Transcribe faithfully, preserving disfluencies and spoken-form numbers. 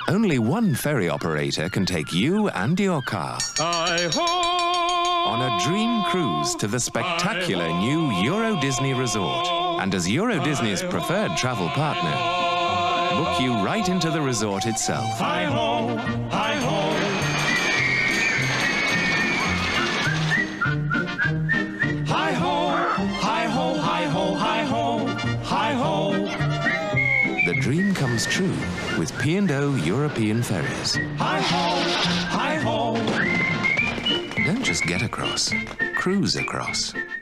Only one ferry operator can take you and your car Hi-ho! on a dream cruise to the spectacular new Euro Disney Resort. And as Euro Disney's preferred travel partner, book you right into the resort itself. Hi-ho! Hi-ho! Hi-ho! Hi-ho! Hi-ho! Hi-ho! Hi-ho! The dream comes true with P and O European Ferries. Hi-ho! Hi-ho! Don't just get across, cruise across.